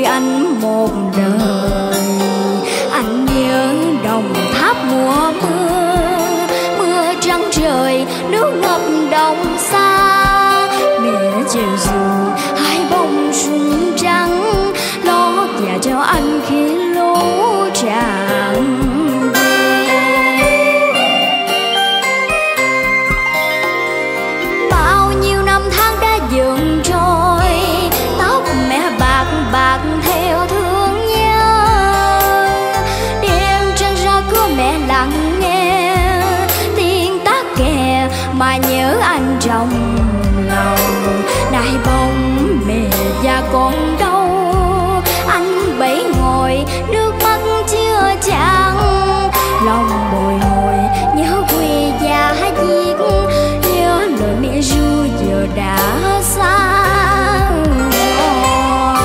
nuôi anh một đời. Anh nhớ Đồng Tháp mùa mưa, mưa trắng trời nước ngập đồng xa. Mẹ chèo dù hai bông súng trắng, lo nhà cho anh khi lũ tràn. Bao nhiêu năm tháng đã dần trôi, tóc mẹ bạc bạc theo thương nhớ. Đêm trăng ra cửa mẹ lặng nghe tiếng tát kè mà nhớ anh trong lòng. Nay bóng mẹ già còn đâu, anh bấy ngồi nước mắt chưa chan. Lòng bồi hồi nhớ quê gia diết, nhớ lời mẹ ru giờ đã xa rồi.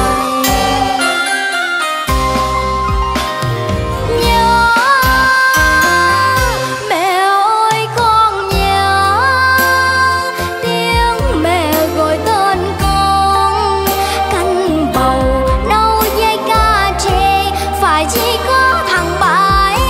Nhớ mẹ ơi con nhớ, tiếng mẹ gọi tên con. Canh bầu nấu với cá trê, phải chỉ có thằng Bảy.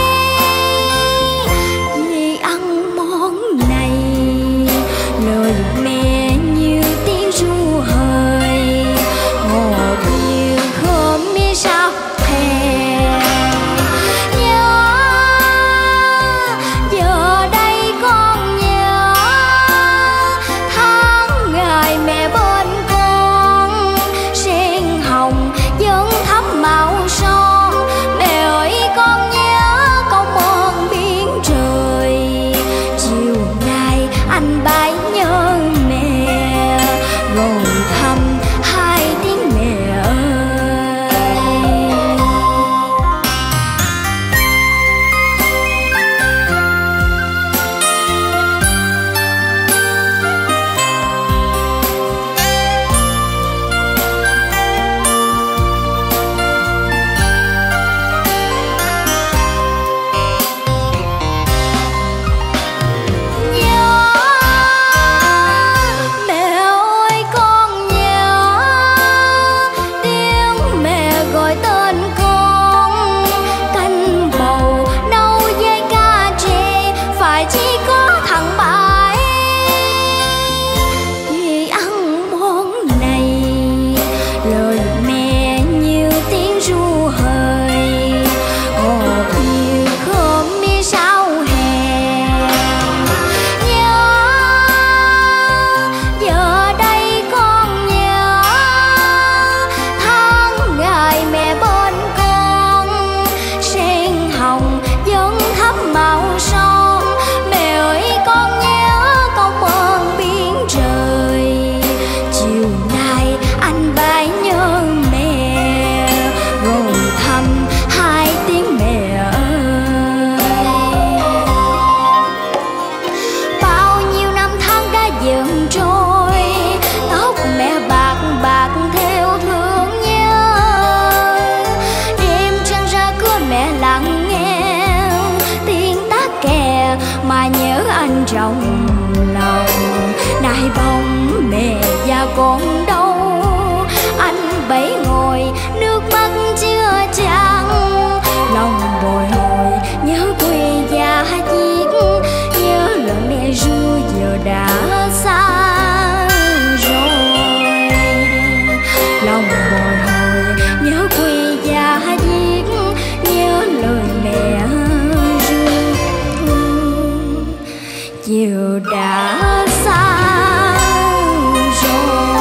Vì ăn món này lời mẹ như tiếng ru hời, ngọt như khóm mi sao hè. Nhớ giờ đây con nhớ tháng ngày mẹ bên con. Sen hồng vẫn thắm màu son, mẹ ơi con nhớ câu mòn biển trời. Chiều nay anh bái nhớ mẹ, rồi thăm hai tiếng mẹ ơi. Nhớ mẹ ơi con nhớ, tiếng mẹ gọi tên con. Canh bầu nấu với cá trê, phải chỉ có thằng Bảy. Vì ăn món này lời mẹ như tiếng ru hời, ngọt như khóm mi sao hè. Nhớ giờ đây con nhớ tháng ngày mẹ bên con. Sen hồng vẫn thắm màu son, mẹ ơi con nhớ câu mơn biển trời. Chiều nay anh bái nhớ mẹ, rồi thăm hai tiếng mẹ ơi. Bao nhiêu năm tháng đã dần trôi, tóc mẹ bạc bạc theo thương nhớ. Đêm trăng ra cửa mẹ lặng nghe tiếng tát kè mà nhớ anh trong lòng. Nay bóng mẹ già còn đâu, anh bấy ngồi nước mắt chưa chan. Lòng bồi hồi nhớ quê gia diết, nhớ lời mẹ ru giờ đã xa rồi. Lòng bồi hồi nhớ quê gia diết, nhớ lời mẹ ru giờ đã xa rồi.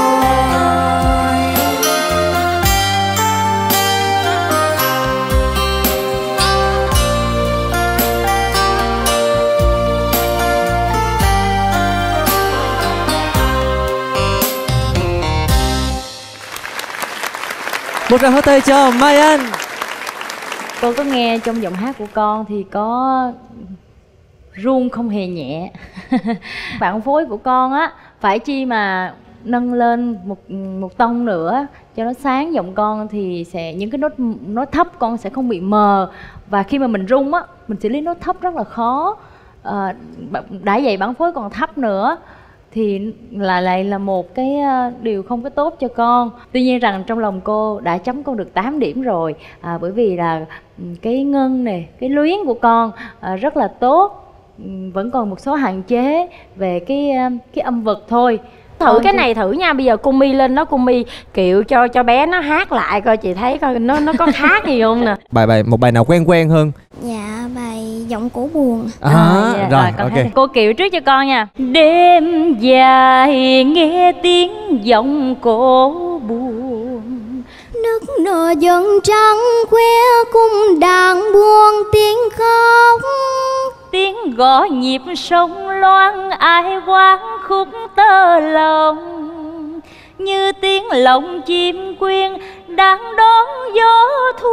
Một tràng pháo tay cho Mai Anh. Tôi có nghe trong giọng hát của con thì có run không hề nhẹ. Bạn phối của con á, phải chi mà nâng lên một tông nữa cho nó sáng giọng con thì sẽ những cái nốt thấp con sẽ không bị mờ. Và khi mà mình rung á, mình xử lý nốt thấp rất là khó. Đã vậy bản phối còn thấp nữa thì lại là một cái điều không có tốt cho con. Tuy nhiên rằng trong lòng cô đã chấm con được 8 điểm rồi, bởi vì là cái ngân này, cái luyến của con rất là tốt, vẫn còn một số hạn chế về cái âm vực thôi. Thử cái này thử nha, bây giờ cô My lên đó, cô My kiểu cho bé nó hát lại coi, chị thấy coi nó có khác gì không nè. Một bài nào quen hơn? Dạ, bài Giọng Cổ Buồn. Rồi, ok. Cô Kiều trước cho con nha. Đêm dài nghe tiếng giọng cổ buồn, Nức nở dần trắng khoe cung đàn buông tiếng khóc. tiếng gõ nhịp sông loan ai quán khúc tơ lòng, như tiếng lòng chim quyên đang đón gió thu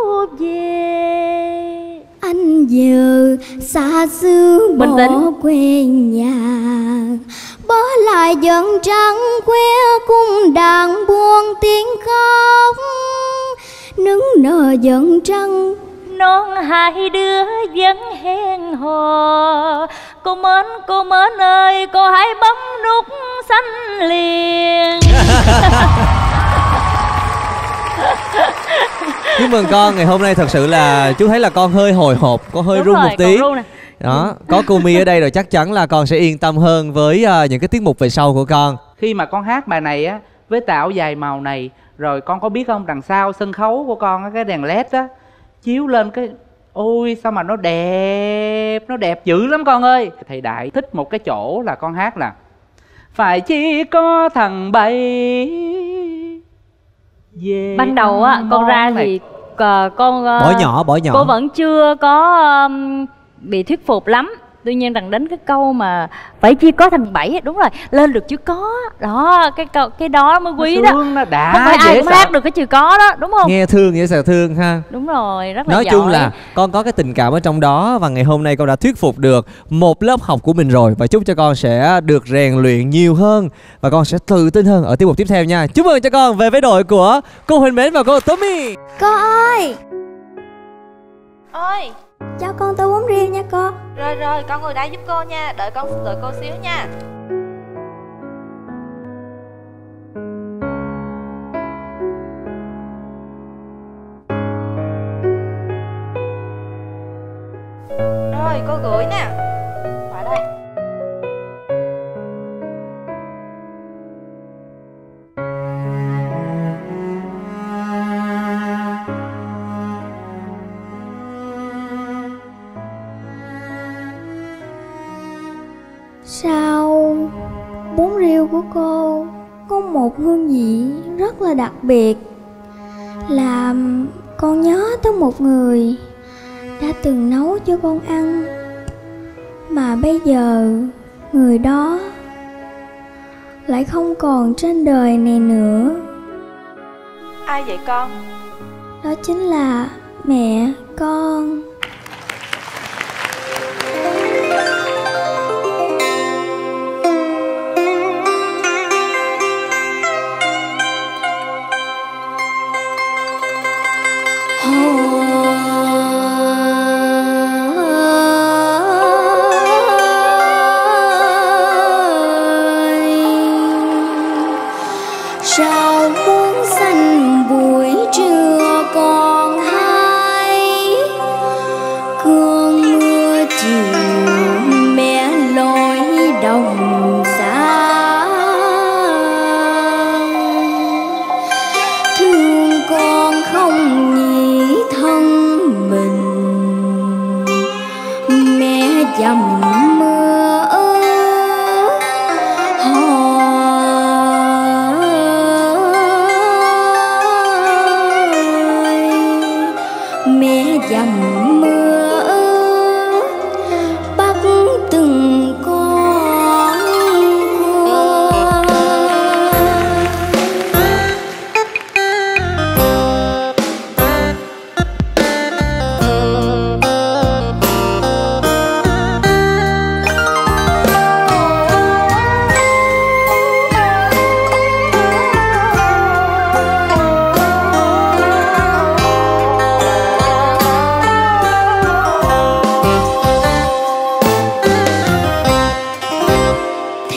về. Anh giờ xa xứ bỏ quê nhà, bỏ lại dần trắng khoe cung đàn buông tiếng khóc. Nức nở dần trăng Non hai đứa vẫn hẹn hò, cô mến ơi, cô hãy bấm nút xanh liền. Chúc mừng con, ngày hôm nay thật sự là chú thấy là con hơi hồi hộp, có hơi Đúng run rồi, một tí. còn run nè. Đó, có cô My ở đây rồi chắc chắn là con sẽ yên tâm hơn với những cái tiết mục về sau của con. Khi mà con hát bài này á, với tà dài màu này, rồi con có biết không, đằng sau sân khấu của con á, cái đèn led á chiếu lên cái ôi sao mà nó đẹp dữ lắm con ơi. Thầy Đại thích một cái chỗ là con hát là phải chi có thằng bay về. Ban đầu á con ra thì con Bỏ nhỏ cô vẫn chưa có bị thuyết phục lắm. Tuy nhiên rằng đến cái câu mà phải chi có thằng Bảy, đúng rồi, lên được chữ có đó, cái đó mới quý đó. Nó đã, không phải ai cũng hát được cái chữ có đó, đúng không? Nghe thương dễ sợ thương ha. Đúng rồi, rất là Nói giỏi. chung là con có cái tình cảm ở trong đó, và ngày hôm nay con đã thuyết phục được một lớp học của mình rồi, và chúc cho con sẽ được rèn luyện nhiều hơn và con sẽ tự tin hơn ở tiết mục tiếp theo nha. Chúc mừng cho con về với đội của cô Huỳnh Mến và cô Tommy. Cô ơi, Ơi, cho con tô bún riêu nha cô. rồi con ngồi đây giúp cô nha, đợi cô xíu nha. Rồi cô gửi nè, vào đây. Sao bún riêu của cô có một hương vị rất là đặc biệt, làm con nhớ tới một người đã từng nấu cho con ăn, mà bây giờ người đó lại không còn trên đời này nữa. Ai vậy con? Đó chính là mẹ con. Sao muốn xanh buổi trưa còn hay,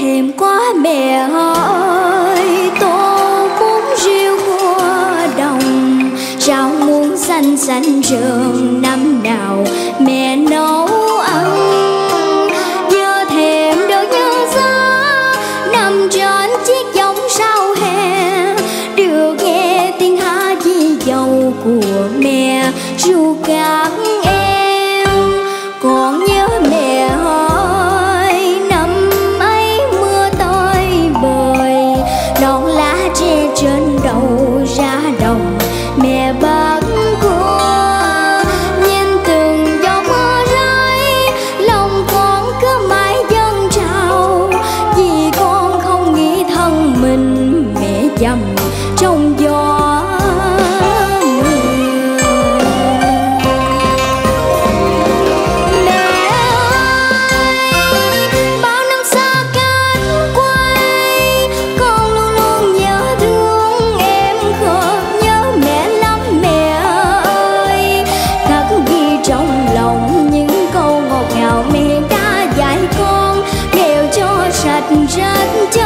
thèm quá mẹ ơi, tô bún riêu qua đồng, rau muống xanh xanh rợn, năm nào mẹ nấu ăn. Giờ thèm được nhân giá nằm trên chiếc võng sau hè, được nghe tiếng hát di dầu của mẹ ru các em. Còn nhớ mẹ ơi, năm ấy mưa tơi bời, đón lá tre trên đầu ra đồng mẹ bắt cua. Nhìn từng giọt mưa rơi, lòng con cứ mãi dâng trào, vì con không nghĩ thân mình mẹ dầm trong gió. Rất cho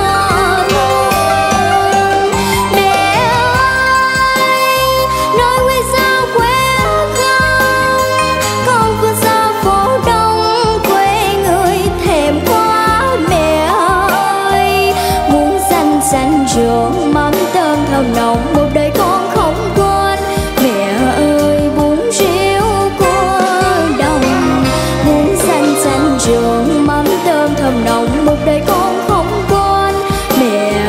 ngon mẹ ơi, nói quê sao quê con phương xa phố đông quê người thèm quá mẹ ơi. Muốn xanh xanh rượu mắm tôm thơm nồng, một đời con không quên mẹ ơi. Bún riêu cua đồng, muốn xanh xanh rượu mắm tôm thơm nồng, một đời con không quên mẹ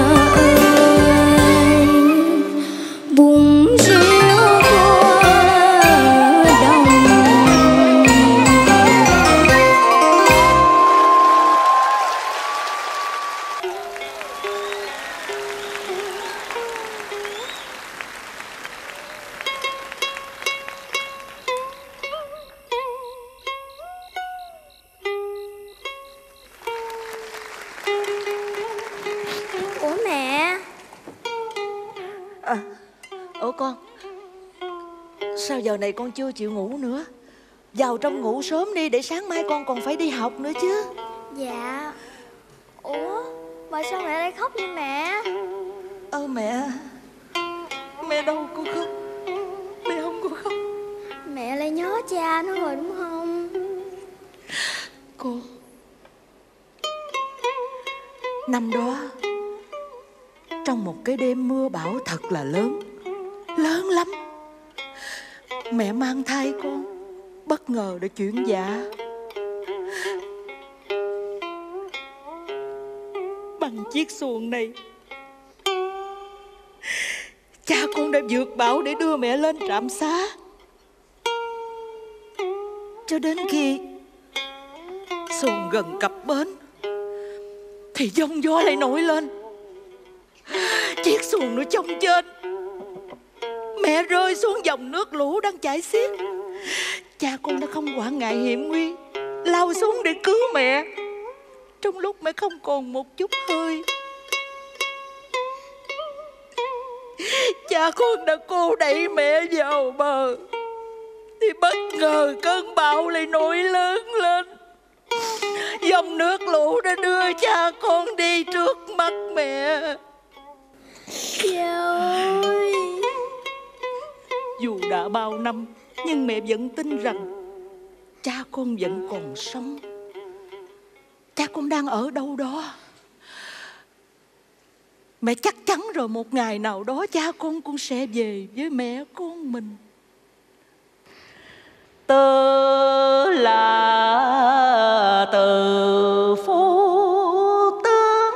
ơi. Bún riêu cua đồng. Ủa mẹ? Ủa con, sao giờ này con chưa chịu ngủ nữa? Vào trong ngủ sớm đi, để sáng mai con còn phải đi học nữa chứ. Dạ. Ủa mà sao mẹ lại khóc vậy mẹ? Mẹ đâu có khóc. Mẹ không có khóc. Mẹ lại nhớ cha nó rồi đúng không? Cô, năm đó trong một cái đêm mưa bão thật là lớn, lớn lắm, mẹ mang thai con bất ngờ đã chuyển dạ. Bằng chiếc xuồng này, cha con đã vượt bão để đưa mẹ lên trạm xá. Cho đến khi xuồng gần cập bến thì giông gió lại nổi lên, chiếc xuồng nó chông trên, mẹ rơi xuống dòng nước lũ đang chảy xiết. Cha con đã không quản ngại hiểm nguy, lao xuống để cứu mẹ trong lúc mẹ không còn một chút hơi. Cha con đã cô đẩy mẹ vào bờ thì bất ngờ cơn bão lại nổi lớn lên. Dòng nước lũ đã đưa cha con đi trước mắt mẹ. Cha ơi! Dù đã bao năm nhưng mẹ vẫn tin rằng cha con vẫn còn sống. Cha con đang ở đâu đó. Mẹ chắc chắn rồi, một ngày nào đó cha con cũng sẽ về với mẹ con mình. Tớ là từ phu tướng,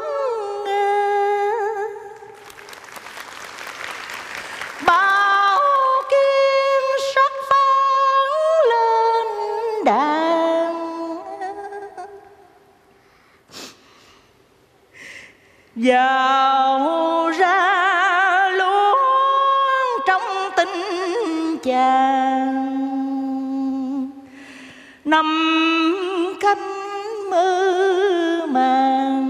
bao kim sắc phóng lên đàn, vào ra luôn trong tình chàng. Năm canh mơ màng,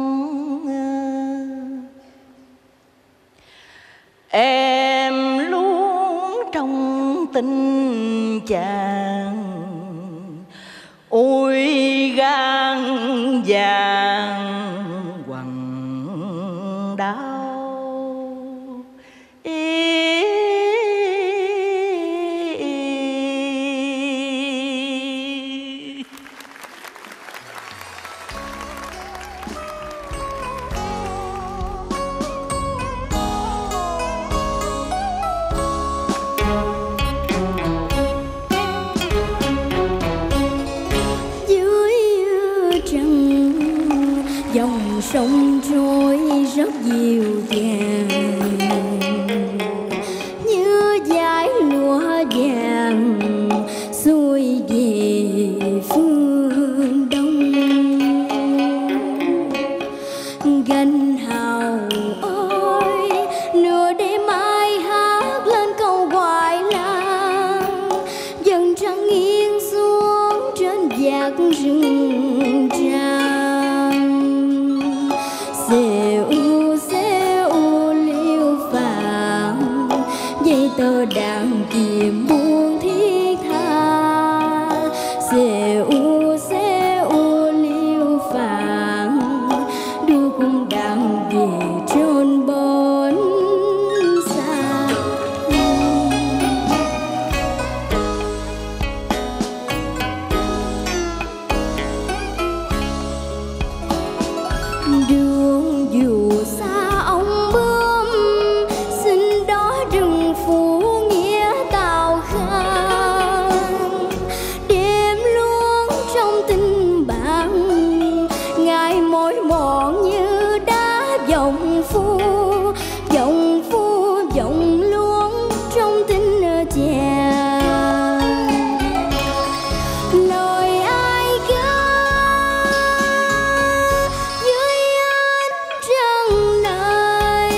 em luôn trong tình chàng. Ôi gan vàng quằn đau. Sông trôi rất dịu dàng như dải lụa vàng xuôi về phương đông. Gánh hào ơi, nửa đêm ai hát lên câu hoài lang, dần trăng nghiêng xuống trên vạt rừng tràm. Xêu liêu vàng dây tơ đàn chìm buông thiết tha. Xêu liêu vàng đưa cung đàn về trôn bến xa. Đường dù xa ông bướm, xin đó đừng phủ nghĩa tào khang. Đêm luôn trong tình bạn, ngài mỏi mòn như đá vọng phu. Vọng luôn trong tình chàng. Lời ai ca dưới ánh trăng này,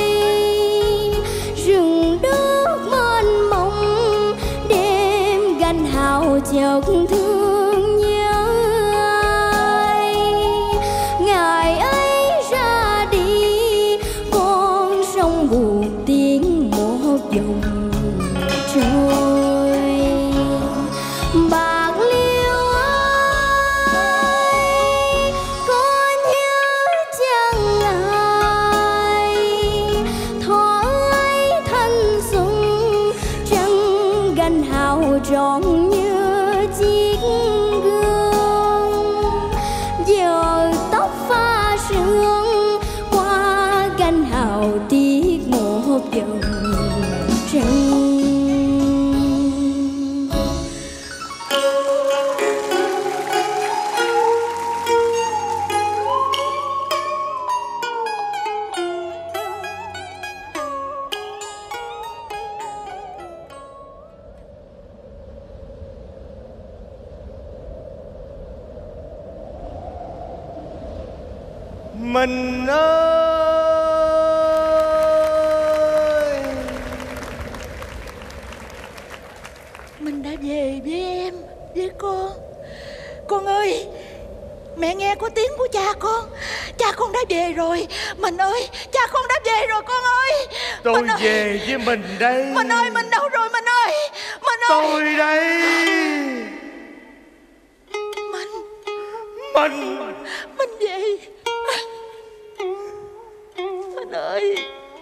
rừng nước mênh mông đêm gánh hào chợt thương nhớ ai. Ngày ấy ra đi con sông buồn tiếng một dòng trôi. Bạc liêu ơi, có nhớ chăng ai? Thuở ấy thanh xuân trăng gánh hào trọn như chiếc gương. Giờ tóc pha sương qua gánh hào tiếc một dòng trăng. Mình ơi, Mình đã về với em, với con. Con ơi, mẹ nghe có tiếng của cha con. Cha con đã về rồi. Mình ơi, cha con đã về rồi con ơi. tôi Mình ơi, về với mình đây. Mình ơi, mình đâu rồi mình ơi? Mình ơi, Tôi đây. Mình về. Mình ơi,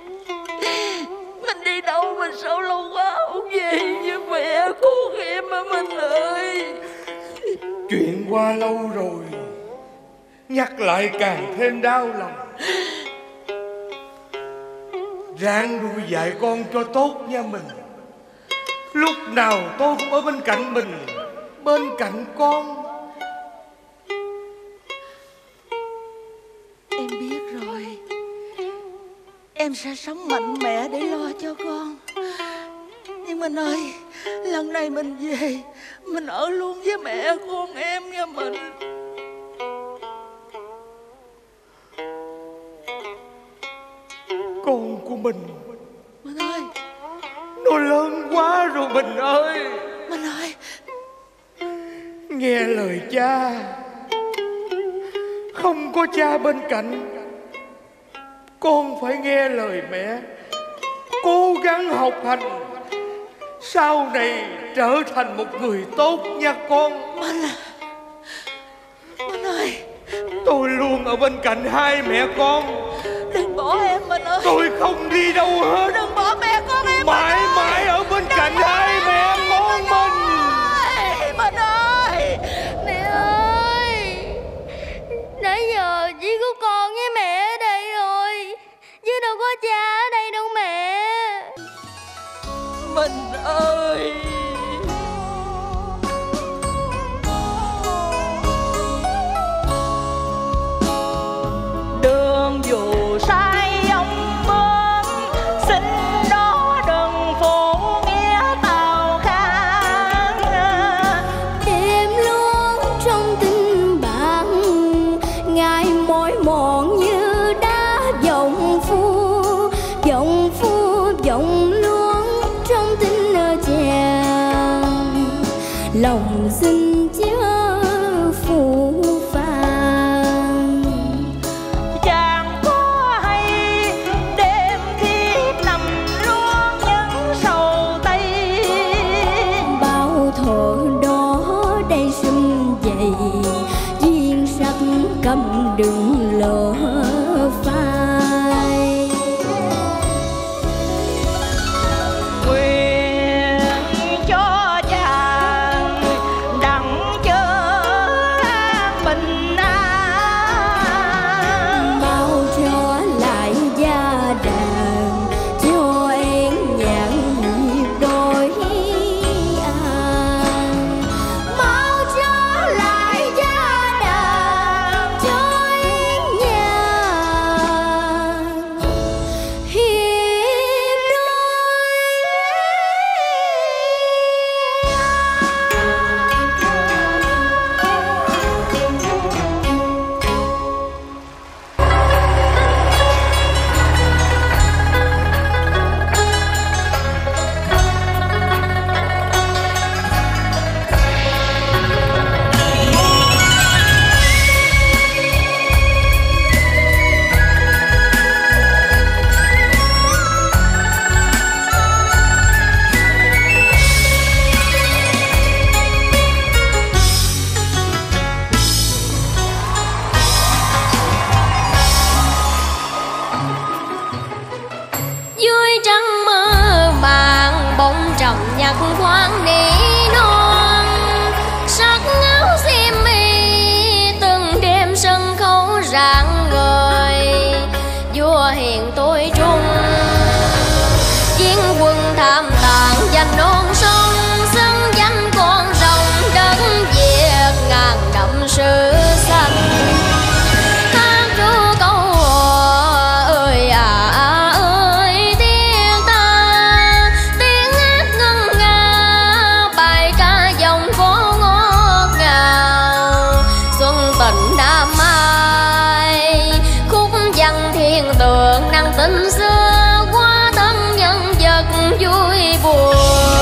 mình đi đâu mà sao lâu quá không về với mẹ con em mà mình ơi. chuyện qua lâu rồi, nhắc lại càng thêm đau lòng. Ráng nuôi dạy con cho tốt nha mình. Lúc nào tôi cũng ở bên cạnh mình, bên cạnh con. Em biết rồi. Em sẽ sống mạnh mẽ để lo cho con. Nhưng mình ơi, lần này mình về, mình ở luôn với mẹ con em nha mình. Con của mình ơi, nó lớn quá rồi mình ơi. Mình ơi, nghe lời cha. Không có cha bên cạnh, con phải nghe lời mẹ, cố gắng học hành, sau này trở thành một người tốt nha con. Mình ơi, tôi luôn ở bên cạnh hai mẹ con. Đừng bỏ em mình ơi. Tôi không đi đâu hết. Đừng bỏ mẹ con em. Mãi mãi ở bên cạnh hai mẹ con mình. Mình ơi. Mẹ ơi, nãy giờ chỉ có con với mẹ ở đây rồi, chứ đâu có cha ở đây đâu mẹ. Mình ơi. Đường dù sai ông bướm, xin đó đừng phụ nghĩa tào khang. Em luôn trong tình bạn, ngày mỏi mòn như đá vọng phu, vọng luôn trong tình chàng. Lòng xin chớ phù phàng. Chàng có hay đêm khi nằm luôn những sầu tây, Bao thuở đó đây sum dậy, duyên sắc cầm đừng lỡ phai. nguyện cho chàng đặng chớ bình an. Mau trở lại gia đàn, cho em nhạc nhịp đôi an. Mau trở lại gia đàn, cho em nhạc hiệp đôi. Dưới trăng mơ màng bóng trầm nhạc khoáng nỉ non, sắc áo xiêm y từng đêm sân khấu rạng ngời. Vua hiền tôi trung chiến quân tham tàn danh non sông, xứng danh con rồng đất Việt ngàn năm sử xanh. Hát ru câu hò ơi à ơi tiếng ta, tiếng hát ngân nga bài ca dòng phố ngọt ngào. Xuân tình Nam Mai khúc văn thiên tượng năng tình xưa, qua thân nhân vật vui buồn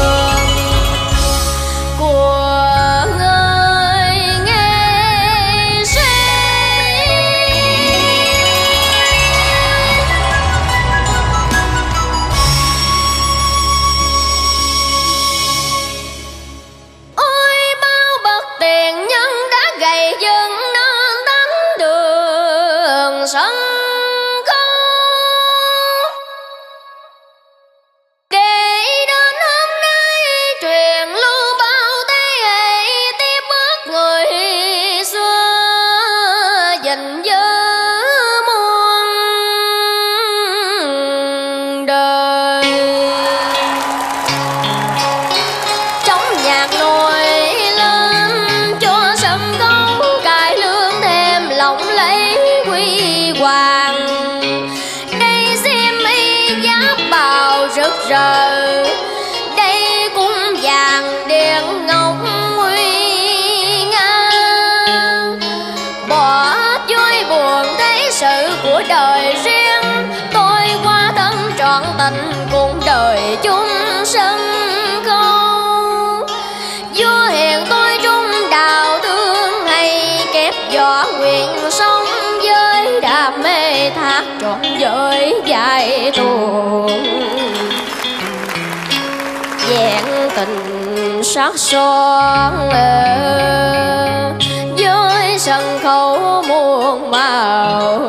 của người nghệ sĩ. Ôi bao bậc tiền nhân đã gầy dựng nên thánh đường sân khấu, để đến hôm nay truyền lưu bao thế hệ tiếp bước người xưa gìn giữ muôn đời. Trong nhạc nổi lên cho sân khấu cải lương thêm lộng lẫy huy hoàng. Đây xiêm y giáp bào rực rỡ, đây cung vàng điện ngọc nguy nga. Bỏ vui buồn thế sự của đời riêng, tôi qua thân trọn tình cùng đời chung sân khấu. Vua hiền tôi trung đào thương hay kép võ nguyện sống với đam mê thác trọn với dài tuồng. Vẹn tình sắc son với sân sân khấu muôn màu.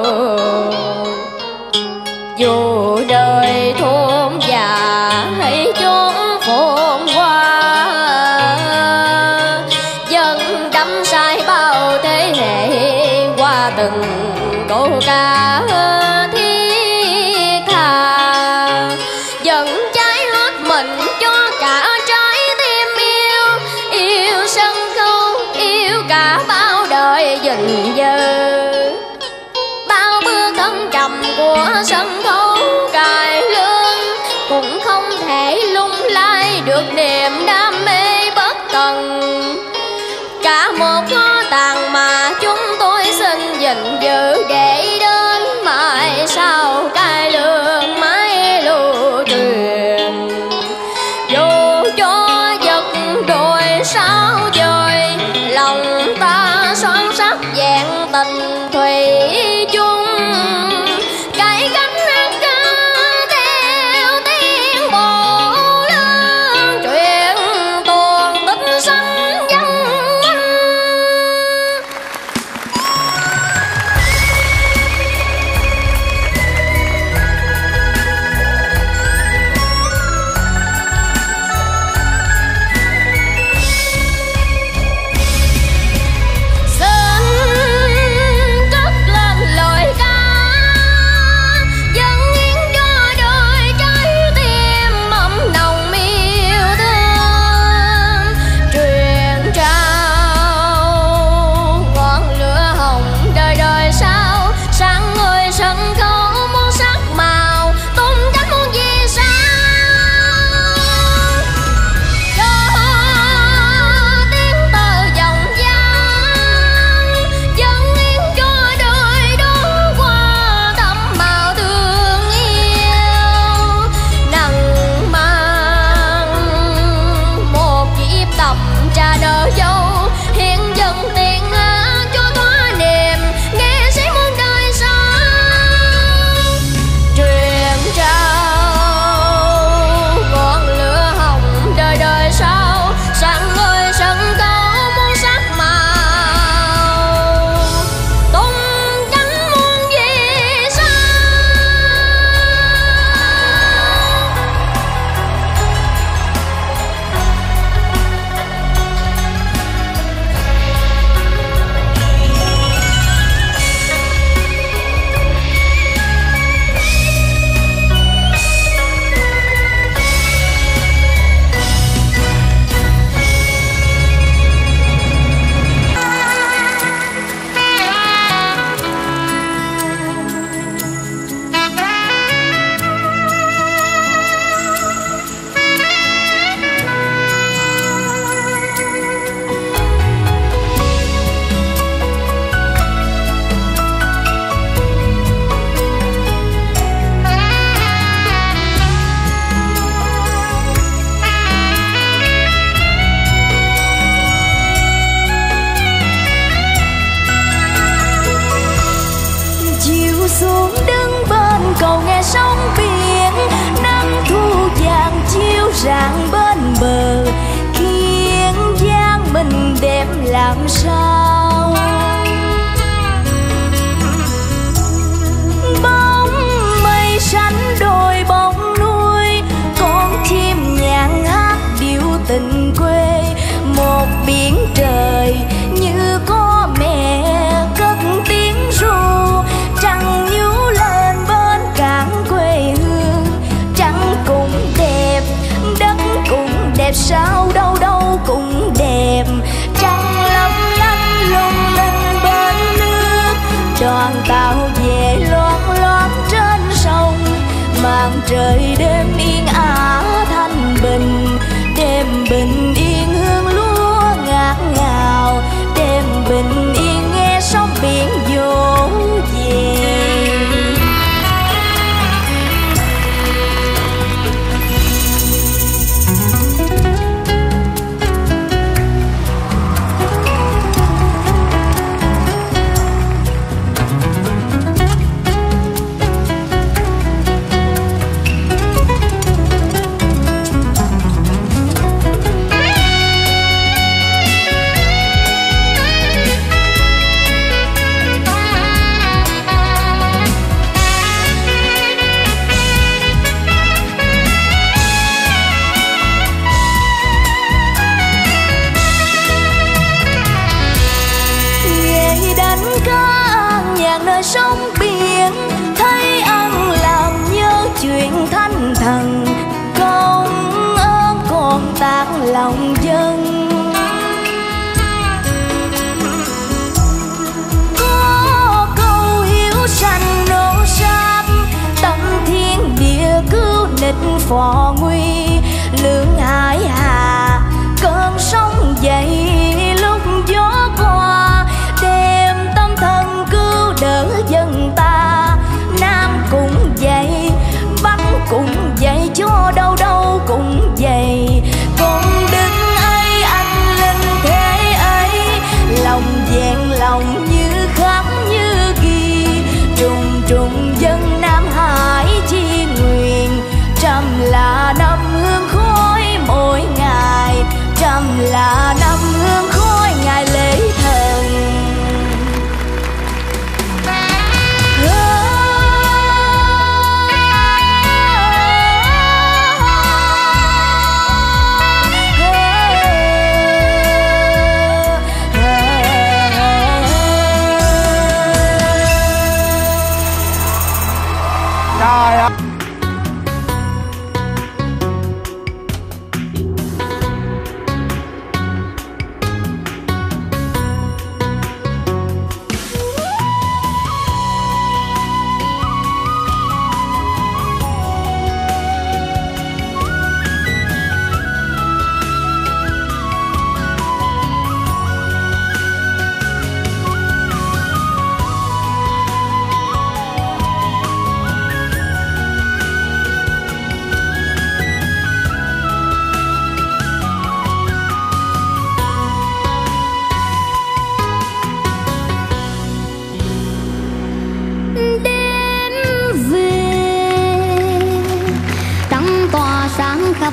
Dù đời thôn già hay chốn phồn hoa, dân đắm say bao thế hệ qua từng câu ca thiết tha. Dần cháy hết mình cho cả trái tim yêu, yêu sân khấu, yêu cả bao đời gìn giữ. Bao bước thăng trầm của sân khấu cải lương cũng không thể lung lay được niềm đam mê bất tận. Cả một kho tàng mà chúng tôi xin gìn giữ để đến mãi sau cải lương mãi lưu truyền. Dù cho giật đồi sao dời, lòng ta son sắc vẹn tình thủy chung. Cái cánh hát ca theo tiếng bộ lương, truyền tuồng tích sanh dân minh. Xin cất lên lời ca dâng hiến cho đời trái tim ấm nồng yêu thương. Truyền trao ngọn lửa hồng đời đời sau, sáng ngời sân khấu muôn sắc màu, tung cánh muôn vì sao. Cho tiếng tơ dòng vang dâng hiến cho đời đón qua thắm màu thương yêu. Nặng mang một kiếp tầm trà nở dâu, hiến dâng tiếng hát cho thỏa niềm nghệ sĩ muôn đời sau. Truyền trao ngọn lửa hồng đời đời sau, sáng ngời sân khấu muôn sắc màu, tung cánh muôn vì sao. Chiều xuống đứng bên cầu nghe sóng biển, nắng thu vàng chiếu rạng bên bờ, khiến dáng mình đẹp làm sao. Bóng mây xanh đôi bóng núi, con chim nhàn hát điệu tình quê. Một biển trời như có mẹ cất tiếng ru, trăng nhú lên bên cảng quê hương. Trăng cũng đẹp, đất cũng đẹp, sao đâu đâu cũng đẹp. Trăng lấp lánh lung linh bên nước, đoàn tàu về loan loáng trên sông. Màn trời đêm yên ả thanh bình, đêm bình yên hương lúa ngát ngào. Đêm bình yên nghe sóng biển dỗ về.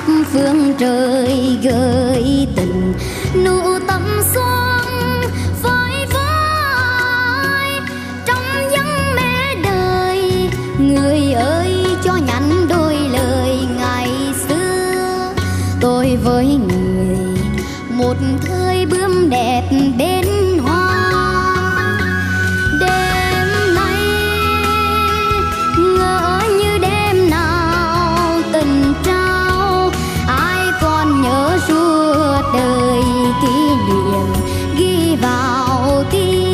phương trời gợi tình nụ tâm xuân phơi phới trong vắng mẹ đời. Người ơi cho nhắn đôi lời ngày xưa, tôi với người một thời bướm đẹp bên hoa. Đêm nay ngỡ như đêm nào tình trao, ai còn nhớ suốt đời kỷ niệm ghi vào tim.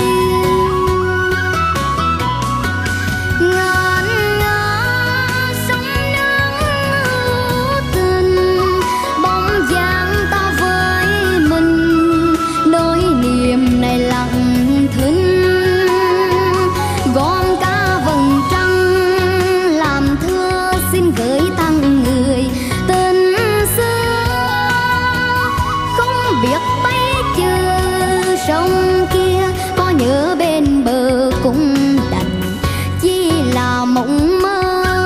Ngàn ngã sông nước tình, bóng dáng ta với mình, nỗi niềm này lặng thinh. Gom cả vầng trăng làm thơ xin gửi tặng người tình xưa. Không biết bay chờ sông kia, có nhớ bên bờ cũng đành chỉ là mộng mơ.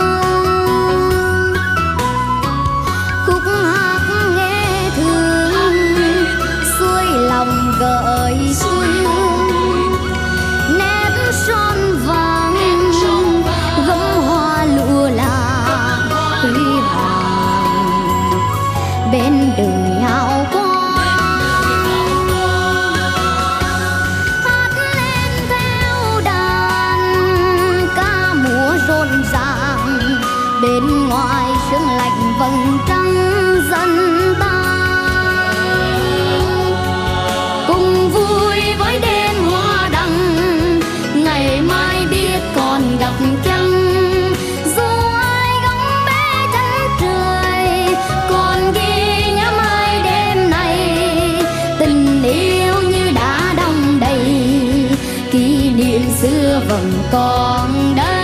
Khúc hát nghe thương xuôi lòng gợi sương, nét son vàng gấm hoa lụa là huy hoàng bên đường hào quang. Hát lên theo đàn ca múa rộn ràng, bên ngoài sương lạnh vầng trăng dần tan. Cùng vui với đêm hoa đăng, ngày mai biết còn gặp chăng. Dù ai gắng bé chân trời, còn ghi nhớ mai đêm này. Tình yêu như đã đong đầy, kỷ niệm xưa vẫn còn đây.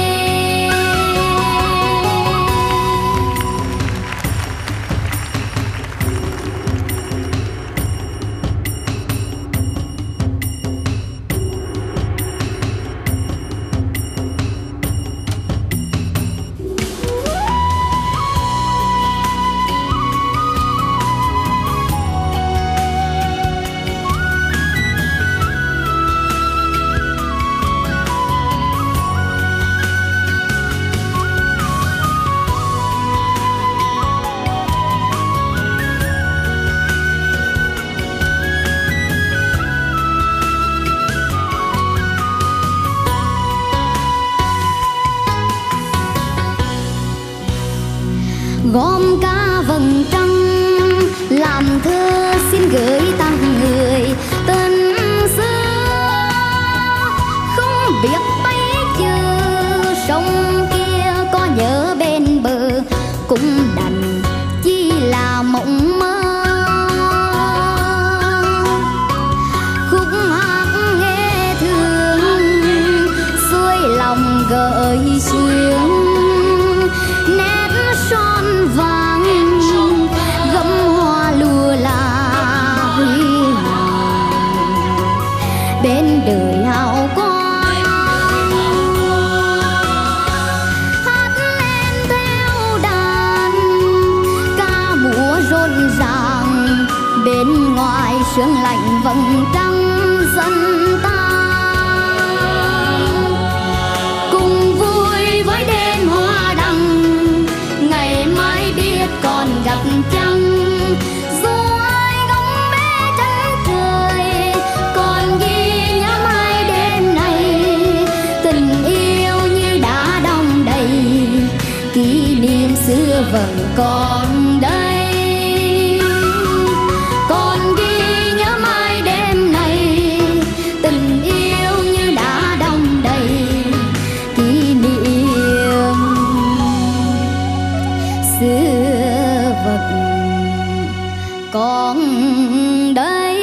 Gom cả vầng trăng làm thơ xin gửi tặng người tình xưa. Không biết bay chờ sông kia, có nhớ bên bờ cũng đành chỉ là mộng mơ. Khúc hát nghe thương xuôi lòng gợi sương, nét son vàng gấm hoa lụa là huy hoàng bên đời hào quang. Hát lên theo đàn ca múa rộn ràng, bên ngoài sương lạnh vầng trăng dần tan. Cùng vui với đêm hoa đăng, ngày mai biết còn gặp chăng. Dù ai gắng bé chân trời, còn ghi nhớ mai đêm này. Tình yêu như đã đong đầy, kỷ niệm xưa vẫn còn đây. Còn ghi nhớ mai đêm này, tình yêu như đã đong đầy, kỷ niệm xưa vẫn còn đây.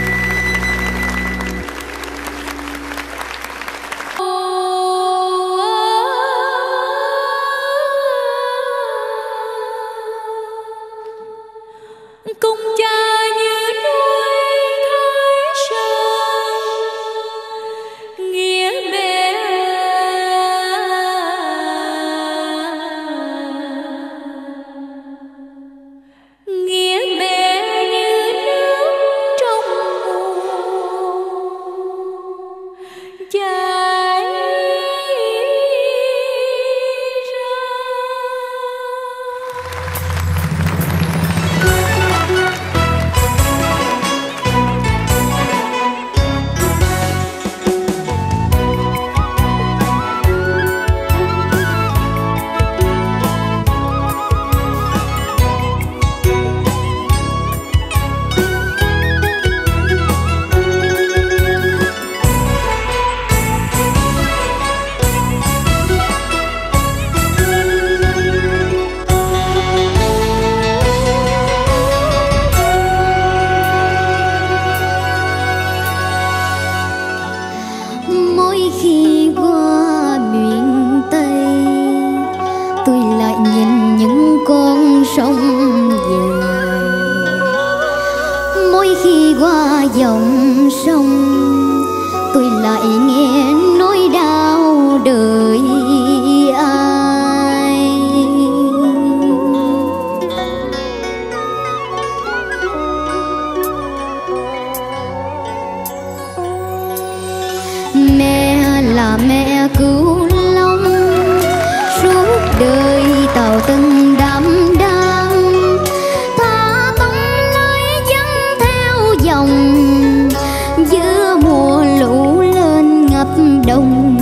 Oh dòng sông, tôi lại nghe nỗi đau đời ai. Mẹ là mẹ cứu lòng, suốt đời tàu từng đắm đắng, tha tâm lối dân theo dòng, giữa mùa lũ lên ngập đông.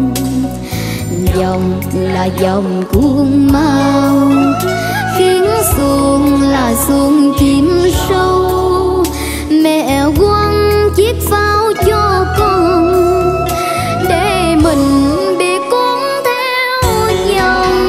Dòng là dòng cuồng mau, khiến xuồng là xuồng chìm sâu. Mẹ quăng chiếc phao cho con, để mình biết cuốn theo dòng.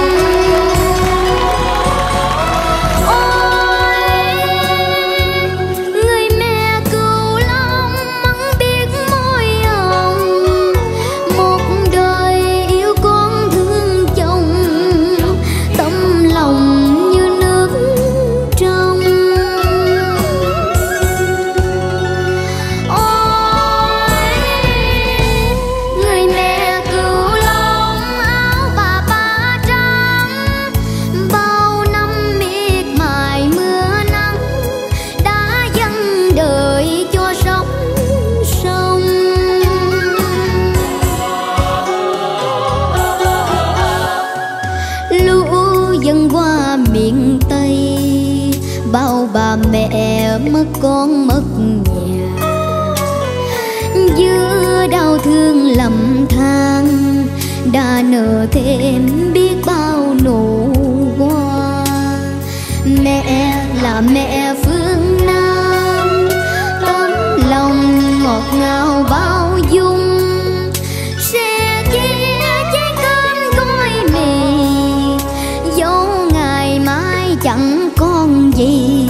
Ôi người mẹ cừu Long mắng biết môi hồng, một đời yêu con thương chồng, tấm lòng như nước trong. Ôi người mẹ cừu Long áo bà ba trắng, bao năm miệt mài mưa nắng, đã dâng đời cho sóng sông. Lũ dâng qua miền Tây, bao bà mẹ mất con mất nhà, giữa đau thương lầm than, đã nở thêm biết bao nụ hoa. Mẹ là mẹ phương Nam, tấm lòng ngọt ngào bao dung, sẽ chia trái cơm gói mì, dẫu ngày mai chẳng còn gì.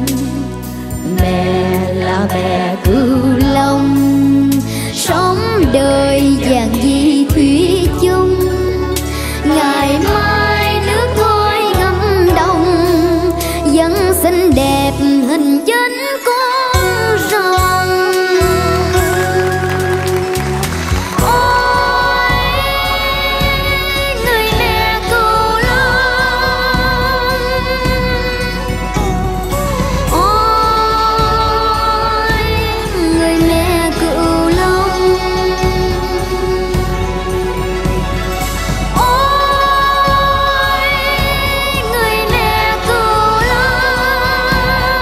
Mẹ là mẹ cừu Long, sống đời giản dị thủy chung, ngày mai nước thôi ngâm đông, vẫn xinh đẹp hình trên con rồng. Ôi người mẹ cừu Long, ôi người mẹ cừu Long, ôi người mẹ cừu Long,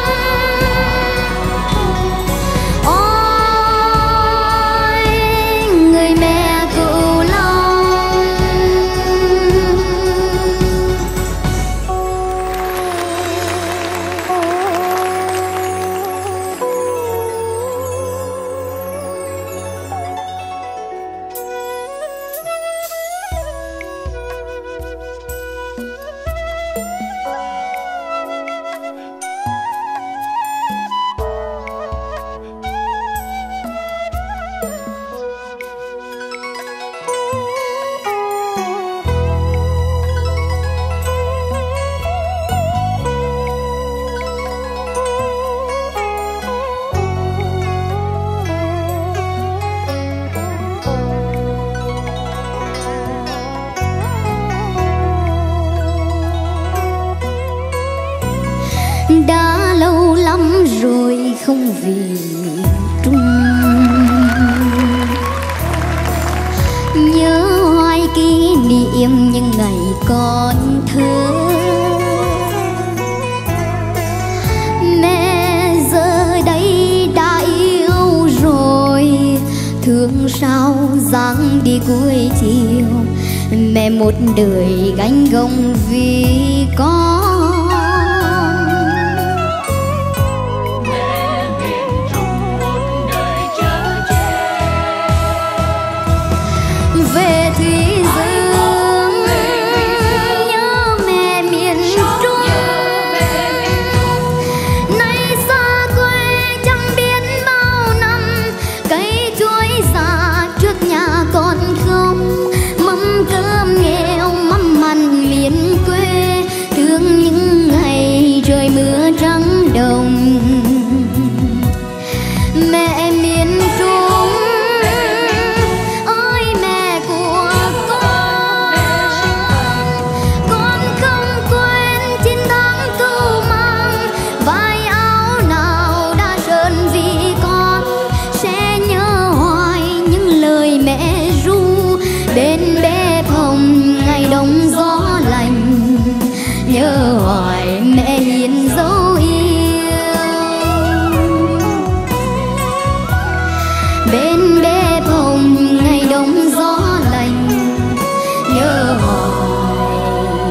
ôi người mẹ cừu Long. Đã lâu lắm rồi không về Trung, nhớ hoài kỷ niệm những ngày còn thơ. Mẹ giờ đây đã yêu rồi, thương sao dáng đi cuối chiều. Mẹ một đời gánh gồng vì con. Về Thủy Dương nhớ mẹ miền Trung, nay xa quê chẳng biết bao năm. Cây chuối già trước nhà còn không, mâm cơm nghèo mắm mặn miền quê. Thương những bên bếp hồng ngày đông gió lạnh, nhớ hoài mẹ hiền dấu yêu. Bên bếp hồng ngày đông gió lạnh, nhớ hoài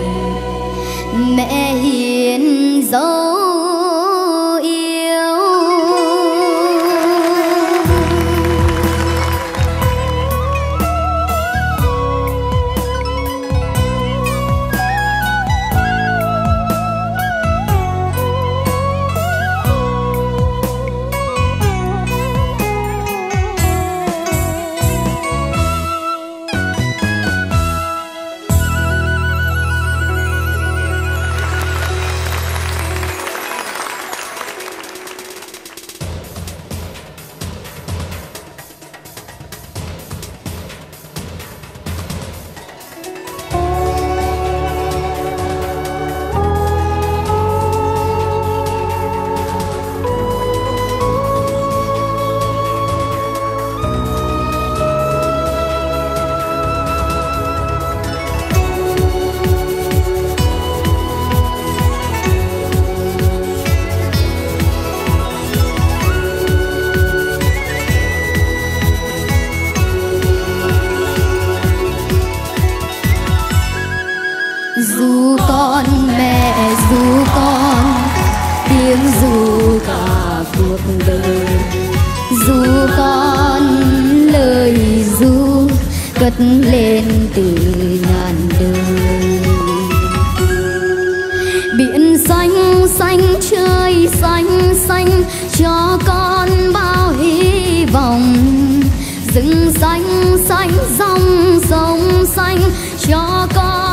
mẹ hiền dấu yêu. Dù con mẹ dù con tiếng dù cả cuộc đời, dù con lời dù cất lên từ ngàn đời. Biển xanh xanh trời xanh xanh cho con bao hy vọng, rừng xanh xanh dòng sông xanh cho con